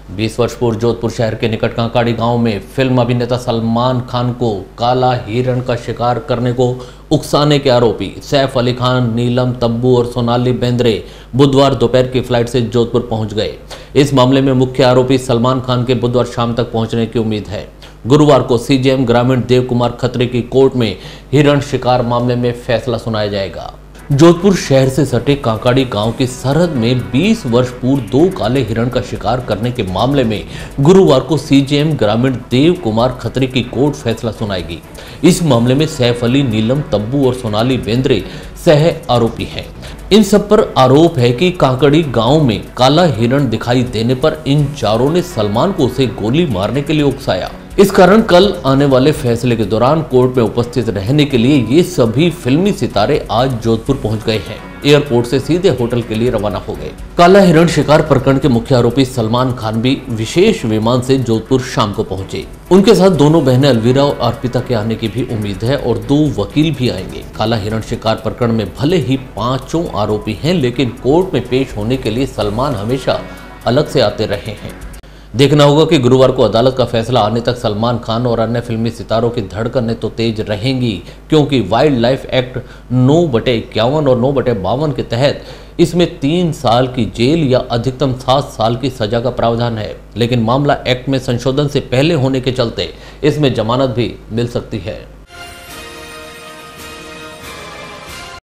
20 वर्ष पूर्व जोधपुर शहर के निकट कांकाड़ी गांव में फिल्म अभिनेता सलमान खान को काला हिरण का शिकार करने को उकसाने के आरोपी सैफ अली खान, नीलम तब्बू और सोनाली बेंद्रे बुधवार दोपहर की फ्लाइट से जोधपुर पहुंच गए। इस मामले में मुख्य आरोपी सलमान खान के बुधवार शाम तक पहुंचने की उम्मीद है। गुरुवार को सीजेएम ग्रामीण देव कुमार खत्री की कोर्ट में हिरण शिकार मामले में फैसला सुनाया जाएगा। जोधपुर शहर से सटे कांकाड़ी गांव की सरहद में 20 वर्ष पूर्व 2 काले हिरण का शिकार करने के मामले में गुरुवार को सीजेएम ग्रामीण देव कुमार खत्री की कोर्ट फैसला सुनाएगी। इस मामले में सैफ अली, नीलम तब्बू और सोनाली बेंद्रे सह आरोपी हैं। इन सब पर आरोप है कि कांकाड़ी गांव में काला हिरण दिखाई देने पर इन चारों ने सलमान को उसे गोली मारने के लिए उकसाया। इस कारण कल आने वाले फैसले के दौरान कोर्ट में उपस्थित रहने के लिए ये सभी फिल्मी सितारे आज जोधपुर पहुंच गए हैं। एयरपोर्ट से सीधे होटल के लिए रवाना हो गए। काला हिरण शिकार प्रकरण के मुख्य आरोपी सलमान खान भी विशेष विमान से जोधपुर शाम को पहुंचे। उनके साथ दोनों बहनें अलवीरा और अर्पिता के आने की भी उम्मीद है और 2 वकील भी आएंगे। काला हिरण शिकार प्रकरण में भले ही 5 आरोपी हैं, लेकिन कोर्ट में पेश होने के लिए सलमान हमेशा अलग से आते रहे हैं। देखना होगा कि गुरुवार को अदालत का फैसला आने तक सलमान खान और अन्य फिल्मी सितारों की धड़कनें तो तेज रहेंगी, क्योंकि वाइल्ड लाइफ एक्ट 9/51 और 9/52 के तहत इसमें 3 साल की जेल या अधिकतम 7 साल की सजा का प्रावधान है। लेकिन मामला एक्ट में संशोधन से पहले होने के चलते इसमें जमानत भी मिल सकती है।